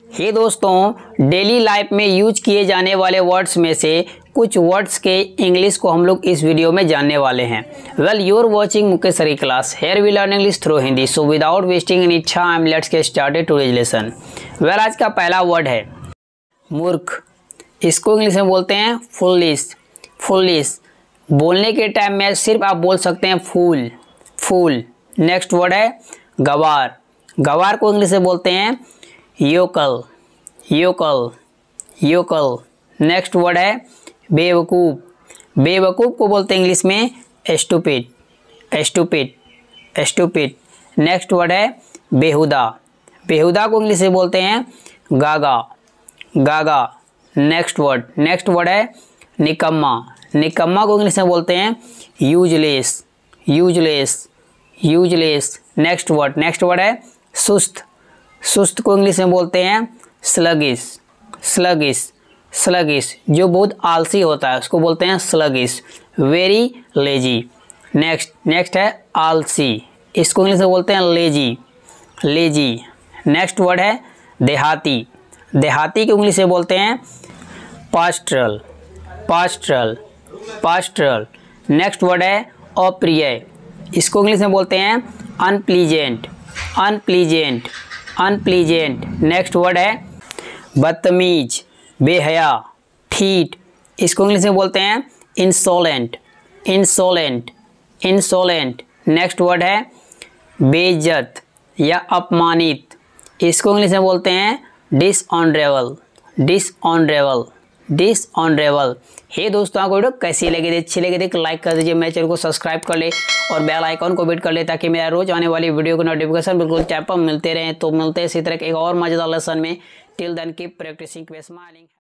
हे दोस्तों, daily life में use किए जाने वाले वर्ड्स में से कुछ वर्ड्स के इंग्लिश को हम लोग इस वीडियो में जानने वाले हैं। Well, you are watching Mukesh सरी class. Here we learn English through Hindi. So without wasting any time let's get started today's lesson. Well, आज का पहला वर्ड है मूर्ख। इसको इंग्लिश में बोलते हैं फुलिश। फुलिश बोलने के टाइम में सिर्फ आप बोल सकते हैं फूल, फूल। नेक्स्ट वर्ड है गवार। गवार को इंग्लिश में बोलते हैं vocal, vocal, vocal. Next word है बेवकूफ़। बेवकूफ़ को बोलते हैं इंग्लिश में stupid, stupid, stupid. Next word है बेहुदा। बेहुदा को इंग्लिश में बोलते हैं गागा, गागा। नेक्स्ट वर्ड है निकम्मा। निकम्मा को इंग्लिश में बोलते हैं useless, useless, useless. Next word है सुस्त। सुस्त को इंग्लिश में बोलते हैं स्लगिश, स्लगिश, स्लगिश। जो बहुत आलसी होता है उसको बोलते हैं स्लगिश, वेरी लेजी। नेक्स्ट है आलसी। इसको इंग्लिश में बोलते हैं लेजी, लेजी। नेक्स्ट वर्ड है देहाती। देहाती को इंग्लिश में बोलते हैं pastoral, pastoral, pastoral. Next word है अप्रिय। इसको इंग्लिश में बोलते हैं unpleasant, unpleasant, unpleasant. Next word है बदतमीज, बेहया, ठीठ। इसको इंग्लिश में बोलते हैं insolent, insolent, insolent. Next word है बेइज्जत या अपमानित। इसको इंग्लिश में बोलते हैं डिसऑनरेबल, डिसऑनरेबल, डिसऑनरेबल। हे दोस्तों, आपको वीडियो कैसी लगी थी? अच्छी लगी थी लाइक कर दीजिए, मेरे चैनल को सब्सक्राइब कर ले और बेल आइकॉन को हिट कर ले ताकि मेरा रोज आने वाली वीडियो को नोटिफिकेशन बिल्कुल टाइम पर मिलते रहें। तो मिलते हैं इसी तरह के एक और मजेदार लेसन में। Till then keep practising, keep smiling.